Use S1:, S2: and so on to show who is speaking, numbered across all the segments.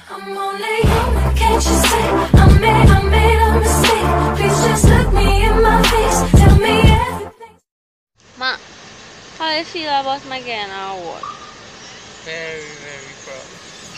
S1: I'm only human, can't you see? I made a mistake. Please just look me in my face. Tell me everything.
S2: Ma, how do you feel about my getting an award?
S3: Very, very proud.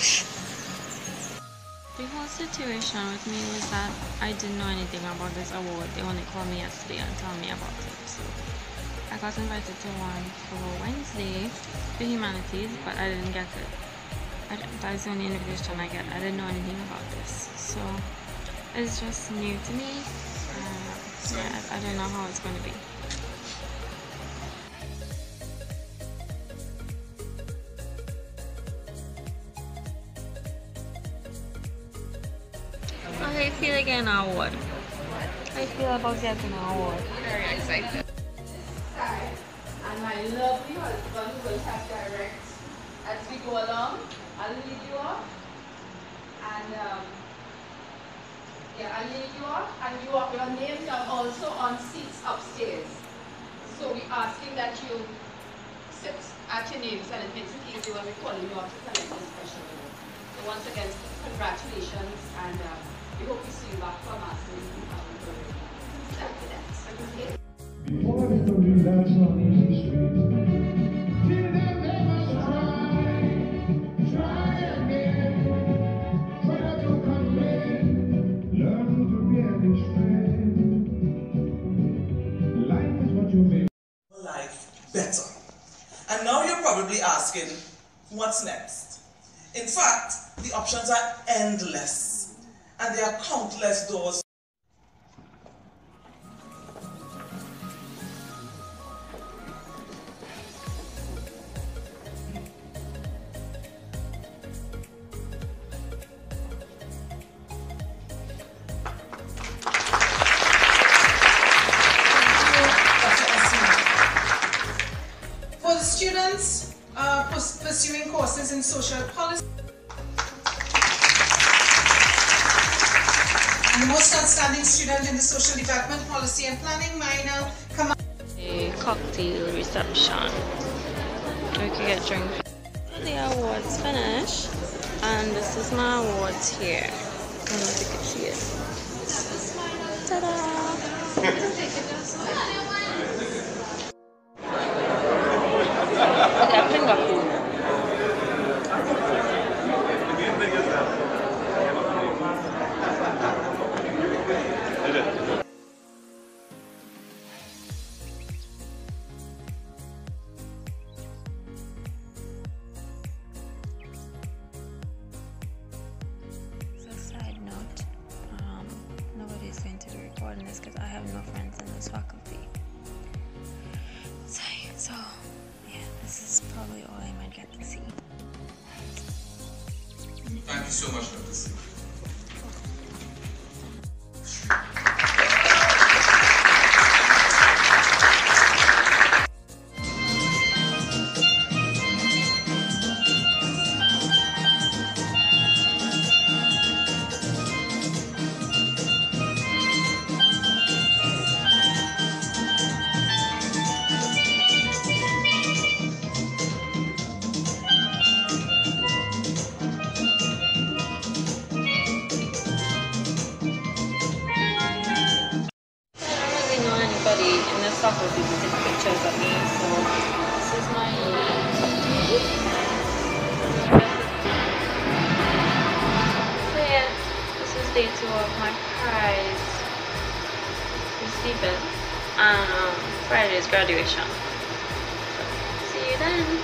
S2: The whole situation with me was that I didn't know anything about this award. They only called me yesterday and told me about it. So I got invited to one for Wednesday for humanities, but I didn't get it. That's the only invitation I get. I didn't know anything about this. So it's just new to me. Yeah, I don't know how it's going to be. How do you feel getting an award? How do you feel about getting an award?
S3: Very excited.
S4: And my lovely husband will help direct as we go along. I'll lead you off, and I'll lead you off, and your names are also on seats upstairs. So we're asking that you sit at your names, and it makes it easy when we call you off to collect this special award. So once again, congratulations, and we hope to see you back from us in 2020. Okay?
S5: Before I told that song in the street, did I ever try again, try to come in, learn to be a friend. Life is what you make
S6: life better. And now you're probably asking, what's next? In fact, the options are endless, and there are countless doors.
S7: For the students pursuing courses in social policy, and the most outstanding student in the social development policy and planning minor, come on.
S2: A cocktail reception. We can get drink. The awards finished, and this is my awards here. I don't know if you can see it. Ta-da! Side note, nobody's going to be recording this because I have no friends in this faculty. So yeah, this is probably all I might get to see.
S6: Thank you so much, Dr. C.
S2: In the faculty to take pictures of me, so this is my so yeah, this is day 2 of my prize receiving and Friday's graduation. So, see you then.